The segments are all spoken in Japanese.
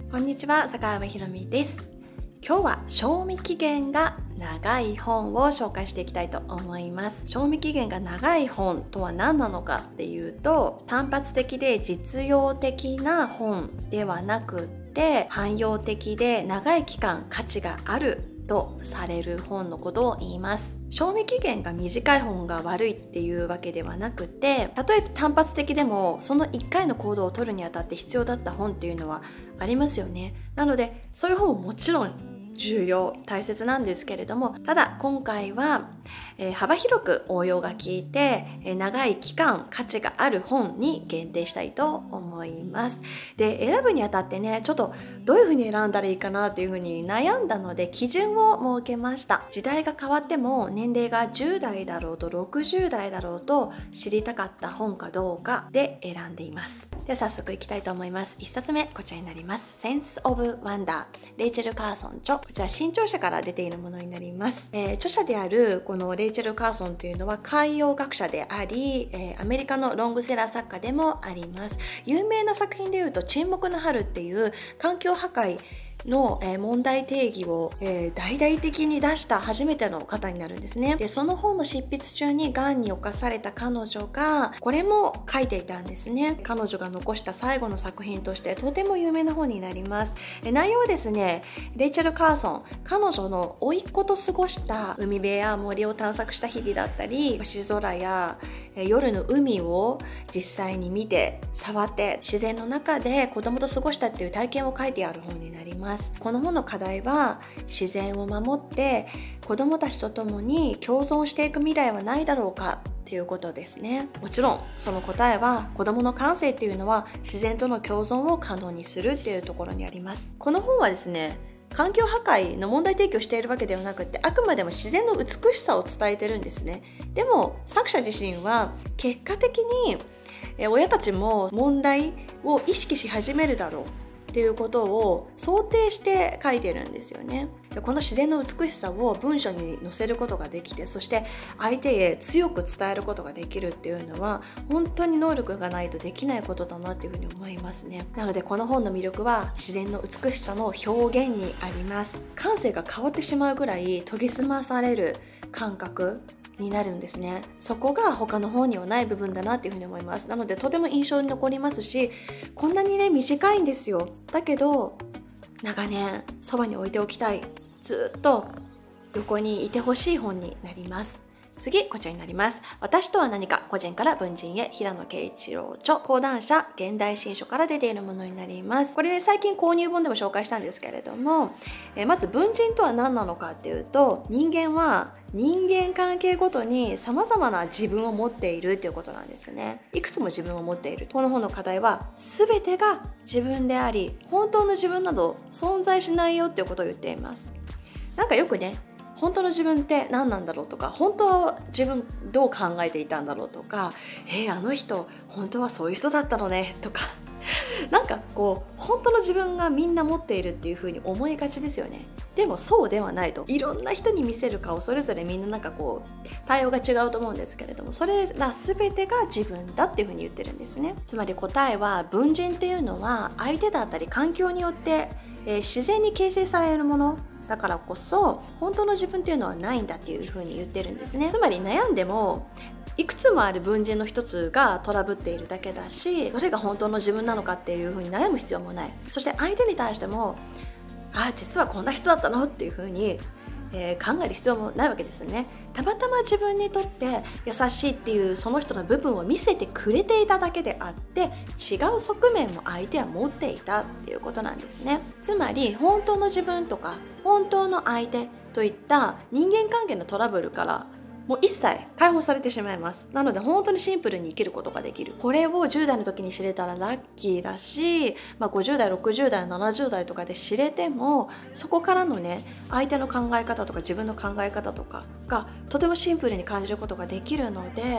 こんにちは、坂上ひろみです。今日は賞味期限が長い本を紹介していきたいと思います。賞味期限が長い本とは何なのかっていうと、単発的で実用的な本ではなくって、汎用的で長い期間価値があるとされる本のことを言います。賞味期限が短い本が悪いっていうわけではなくて、たとえ単発的でもその1回の行動を取るにあたって必要だった本っていうのはありますよね。なのでそういう本ももちろん重要、大切なんですけれども、ただ今回は、幅広く応用が効いて、長い期間価値がある本に限定したいと思います。で、選ぶにあたってね、ちょっとどういうふうに選んだらいいかなっていうふうに悩んだので基準を設けました。時代が変わっても年齢が10代だろうと60代だろうと知りたかった本かどうかで選んでいます。では早速いきたいと思います。1冊目こちらになります。Sense of Wonder、レイチェル・カーソン著。こちら新潮社から出ているものになります。著者であるこのレイチェル・カーソンというのは海洋学者であり、アメリカのロングセラー作家でもあります。有名な作品でいうと沈黙の春っていう環境破壊の問題定義を大々的に出した初めての方になるんですね。で、その本の執筆中に癌に侵された彼女がこれも書いていたんですね。彼女が残した最後の作品としてとても有名な本になります。内容はですね、レイチェル・カーソン、彼女の甥っ子と過ごした海辺や森を探索した日々だったり、星空や夜の海を実際に見て触って自然の中で子供と過ごしたっていう体験を書いてある本になります。この本の課題は自然を守って子どもたちと共に共存していく未来はないだろうかっていうことですね。もちろんその答えは子どもの感性っていうのは自然との共存を可能にするっていうところにあります。この本はですね、環境破壊の問題提起をしているわけではなくて、あくまでも自然の美しさを伝えてるんですね。でも作者自身は結果的に親たちも問題を意識し始めるだろうっていうことを想定して書いてるんですよね。で、この自然の美しさを文章に載せることができて、そして相手へ強く伝えることができるっていうのは本当に能力がないとできないことだなっていうふうに思いますね。なのでこの本の魅力は自然の美しさの表現にあります。感性が変わってしまうぐらい研ぎ澄まされる感覚になるんですね。そこが他の本にはない部分だなっていうふうに思います。なのでとても印象に残りますし、こんなにね短いんですよ。だけど長年そばに置いておきたい、ずっと横にいてほしい本になります。次、こちらになります。私とは何か、個人から文人へ、平野啓一郎著、講談社現代新書から出ているものになります。これね、最近購入本でも紹介したんですけれども、まず文人とは何なのかっていうと、人間は人間関係ごとに様々な自分を持っているということなんですね。いくつも自分を持っている。この本の課題は全てが自分であり、本当の自分など存在しないよっていうことを言っています。なんかよくね、本当の自分って何なんだろうとか、本当は自分どう考えていたんだろうとか、あの人本当はそういう人だったのねとかなんかこう本当の自分がみんな持っているっていう風に思いがちですよね。でもそうではないと。いろんな人に見せる顔それぞれみんななんかこう対応が違うと思うんですけれども、それら全てが自分だっていう風に言ってるんですね。つまり答えは、文人っていうのは相手だったり環境によって、自然に形成されるものだからこそ、本当の自分っていうのはないんだっていう風に言ってるんですね。つまり悩んでもいくつもある文人の一つがトラブっているだけだし、どれが本当の自分なのかっていう風に悩む必要もない。そして相手に対しても、実はこんな人だったのっていう風に考える必要もないわけですよね。たまたま自分にとって優しいっていうその人の部分を見せてくれていただけであって、違う側面も相手は持っていたっていうことなんですね。つまり本当の自分とか本当の相手といった人間関係のトラブルからもう一切解放されてしまいます。なので本当にシンプルに生きることができる。これを10代の時に知れたらラッキーだし、50代、60代、70代とかで知れても、そこからのね、相手の考え方とか自分の考え方とかがとてもシンプルに感じることができるので、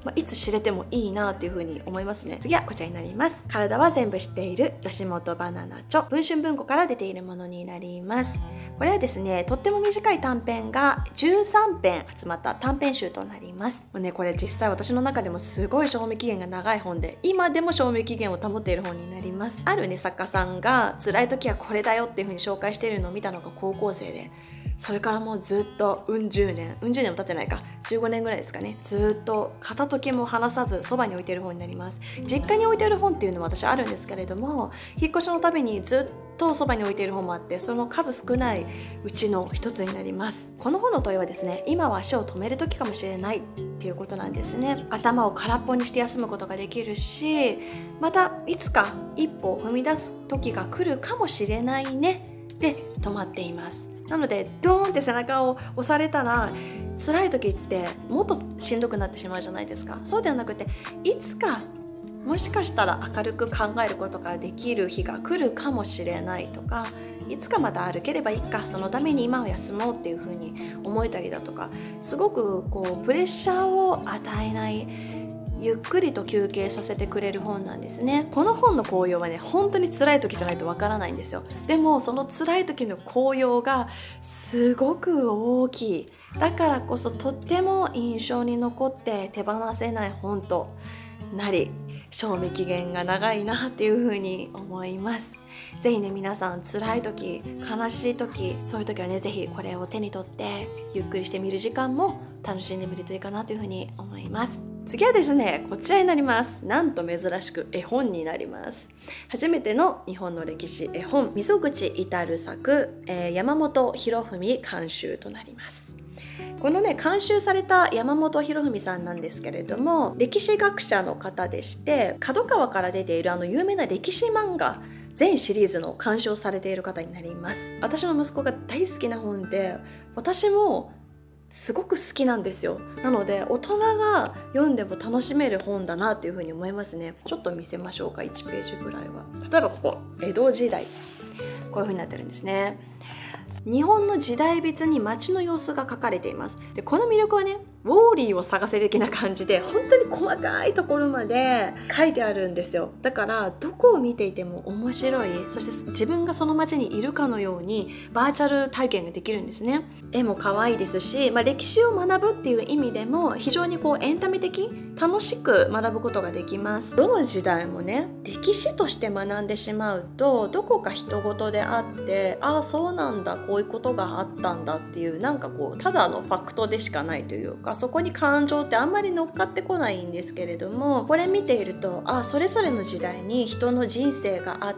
いつ知れてもいいなっていう風に思いますね。次はこちらになります。体は全部知っている吉本バナナ著、文春文庫から出ているものになります。これはですね、とっても短い短編が13編集まった短編集となります。もうね、これ実際私の中でもすごい賞味期限が長い本で、今でも賞味期限を保っている本になります。あるね、作家さんが辛い時はこれだよっていう風に紹介しているのを見たのが高校生で、それからもうずっと10年も経ってないか、15年ぐらいですかね、ずっと片時も離さずそばに置いている本になります。実家に置いている本っていうのは私あるんですけれども、引っ越しのたびにずっとそばに置いている本もあって、その数少ないうちの一つになります。この本の問いはですね、今は足を止める時かもしれないっていうことなんですね。頭を空っぽにして休むことができるし、またいつか一歩を踏み出す時が来るかもしれないねで止まっています。なのでドーンって背中を押されたら、辛い時ってもっとしんどくなってしまうじゃないですか。そうではなくて、いつかもしかしたら明るく考えることができる日が来るかもしれないとか、いつかまた歩ければいいか、そのために今は休もうっていう風に思えたりだとか、すごくプレッシャーを与えない、ゆっくりと休憩させてくれる本なんですね。この本の効用はね、本当に辛い時じゃないとわからないんですよ。でもその辛い時の効用がすごく大きい。だからこそとっても印象に残って手放せない本となり、賞味期限が長いなっていうふうに思います。ぜひね、皆さん辛い時、悲しい時、そういう時はね、ぜひこれを手に取ってゆっくりしてみる時間も楽しんでみるといいかなというふうに思います。次はですね、こちらになります。なんと珍しく絵本になります。初めての日本の歴史絵本、溝口至作、山本博文監修となります。このね、監修された山本博文さんなんですけれども、歴史学者の方でして、角川から出ている有名な歴史漫画全シリーズの監修をされている方になります。私の息子が大好きな本で、私もすごく好きなんですよ。なので大人が読んでも楽しめる本だなというふうに思いますね。ちょっと見せましょうか。1ページぐらいは。例えばここ、江戸時代、こういうふうになってるんですね。日本の時代別に街の様子が書かれています。で、この魅力はね、ウォーリーを探せ的な感じで、本当に細かいところまで書いてあるんですよ。だからどこを見ていても面白い、そして自分がその街にいるかのようにバーチャル体験ができるんですね。絵も可愛いですし、歴史を学ぶっていう意味でも非常にエンタメ的、楽しく学ぶことができます。どの時代もね、歴史として学んでしまうと、どこか人事であって、ああそうなんだ、こういうことがあったんだっていう、ただのファクトでしかないというか、そこに感情ってあんまり乗っかってこないんですけれども、これ見ていると、それぞれの時代に人の人生があって、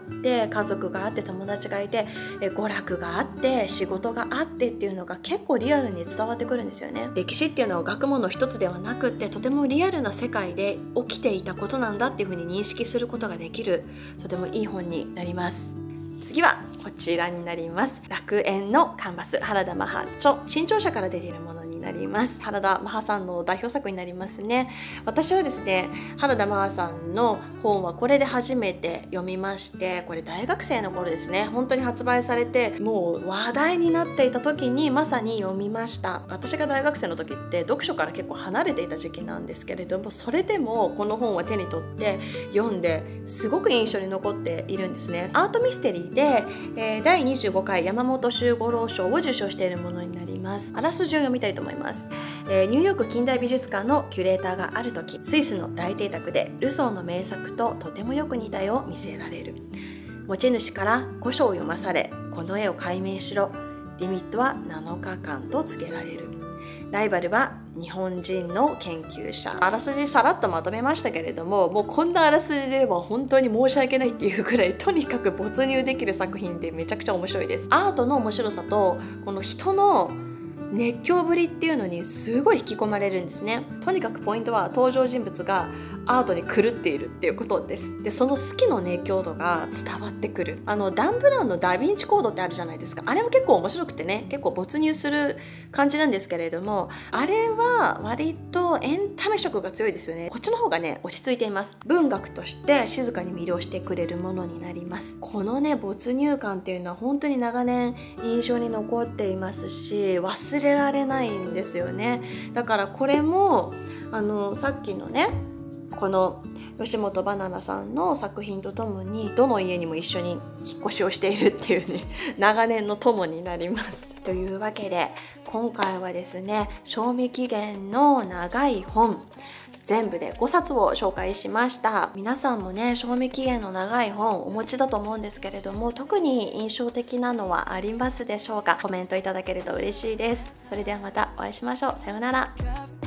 家族があって、友達がいて、娯楽があって仕事があってっていうのが結構リアルに伝わってくるんですよね。歴史っていうのは学問の一つではなくって、とてもリアルな世界で起きていたことなんだっていうふうに認識することができる、とてもいい本になります。次はこちらになります。楽園のカンバス、原田マハ著、新潮社から出ているものになります。原田マハさんの代表作になりますね。私はですね、原田マハさんの本はこれで初めて読みまして、これ大学生の頃ですね、本当に発売されてもう話題になっていた時にまさに読みました。私が大学生の時って読書から結構離れていた時期なんですけれども、それでもこの本は手に取って読んですごく印象に残っているんですね。アートミステリーで、第25回山本周五郎賞を受賞しているものになります。あらすじを読みたいと思います。ニューヨーク近代美術館のキュレーターがある時、スイスの大邸宅でルソーの名作ととてもよく似た絵を見せられる。持ち主から古書を読まされ、この絵を解明しろ、リミットは7日間と告げられる。ライバルは日本人の研究者。あらすじさらっとまとめましたけれども、もうこんなあらすじでは本当に申し訳ないっていうくらい、とにかく没入できる作品でめちゃくちゃ面白いです。アートの面白さとこの人の熱狂ぶりっていうのにすごい引き込まれるんですね。とにかくポイントは登場人物がアートに狂っているっていうことです。で、その好きの熱狂度が伝わってくる。ダン・ブラウンのダヴィンチコードってあるじゃないですか。あれも結構面白くてね、結構没入する感じなんですけれども、あれは割とエンタメ色が強いですよね。こっちの方がね、落ち着いています。文学として静かに魅了してくれるものになります。このね、没入感っていうのは本当に長年印象に残っていますし、忘れられないんですよね。だからこれもさっきのねこの吉本ばななさんの作品とともにどの家にも一緒に引っ越しをしているっていうね長年の友になります。というわけで今回はですね、賞味期限の長い本全部で5冊を紹介しました。皆さんもね、賞味期限の長い本お持ちだと思うんですけれども、特に印象的なのはありますでしょうか？コメントいただけると嬉しいです。それではまたお会いしましょう。さようなら。